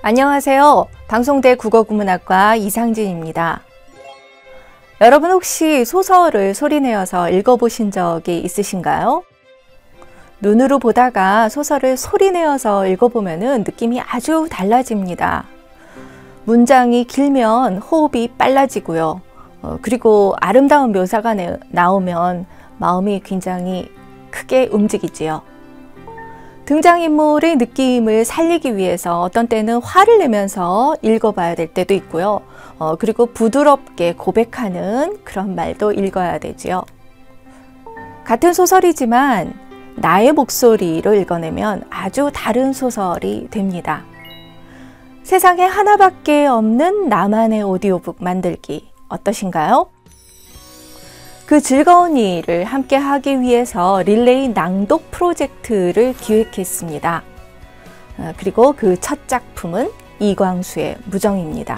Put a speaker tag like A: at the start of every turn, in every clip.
A: 안녕하세요. 방송대 국어국문학과 이상진입니다. 여러분 혹시 소설을 소리내어서 읽어보신 적이 있으신가요? 눈으로 보다가 소설을 소리내어서 읽어보면 느낌이 아주 달라집니다. 문장이 길면 호흡이 빨라지고요. 그리고 아름다운 묘사가 나오면 마음이 굉장히 크게 움직이지요. 등장인물의 느낌을 살리기 위해서 어떤 때는 화를 내면서 읽어봐야 될 때도 있고요. 그리고 부드럽게 고백하는 그런 말도 읽어야 되지요. 같은 소설이지만 나의 목소리로 읽어내면 아주 다른 소설이 됩니다. 세상에 하나밖에 없는 나만의 오디오북 만들기 어떠신가요? 그 즐거운 일을 함께 하기 위해서 릴레이 낭독 프로젝트를 기획했습니다. 그리고 그 첫 작품은 이광수의 무정입니다.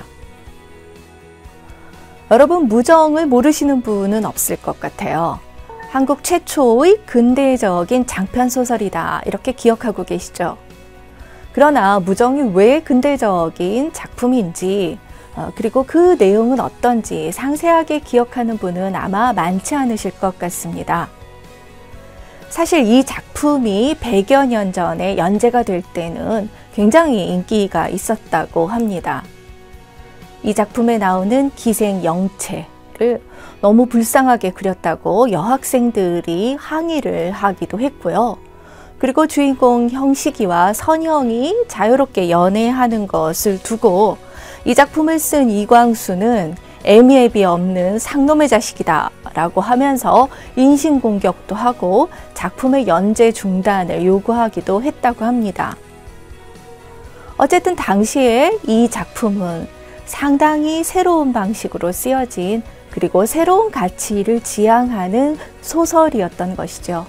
A: 여러분, 무정을 모르시는 분은 없을 것 같아요. 한국 최초의 근대적인 장편소설이다 이렇게 기억하고 계시죠? 그러나 무정이 왜 근대적인 작품인지 그리고 그 내용은 어떤지 상세하게 기억하는 분은 아마 많지 않으실 것 같습니다. 사실 이 작품이 100여 년 전에 연재가 될 때는 굉장히 인기가 있었다고 합니다. 이 작품에 나오는 기생 영채를 너무 불쌍하게 그렸다고 여학생들이 항의를 하기도 했고요. 그리고 주인공 형식이와 선영이 자유롭게 연애하는 것을 두고 이 작품을 쓴 이광수는 애미애비 없는 상놈의 자식이다 라고 하면서 인신공격도 하고 작품의 연재 중단을 요구하기도 했다고 합니다. 어쨌든 당시에 이 작품은 상당히 새로운 방식으로 쓰여진 그리고 새로운 가치를 지향하는 소설이었던 것이죠.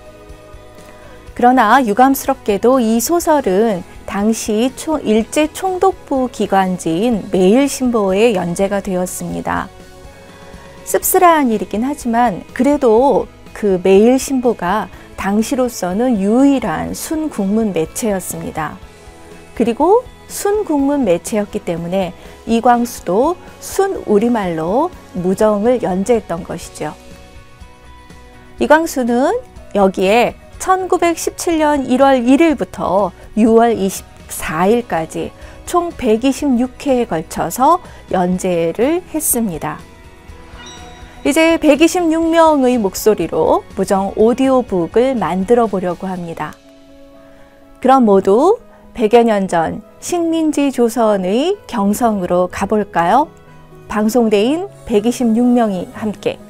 A: 그러나 유감스럽게도 이 소설은 당시 일제 총독부 기관지인 매일신보에 연재가 되었습니다. 씁쓸한 일이긴 하지만 그래도 그 매일신보가 당시로서는 유일한 순국문 매체였습니다. 그리고 순국문 매체였기 때문에 이광수도 순우리말로 무정을 연재했던 것이죠. 이광수는 여기에 1917년 1월 1일부터 6월 24일까지 총 126회에 걸쳐서 연재를 했습니다. 이제 126명의 목소리로 무정 오디오북을 만들어 보려고 합니다. 그럼 모두 100여 년 전 식민지 조선의 경성으로 가볼까요? 방송대인 126명이 함께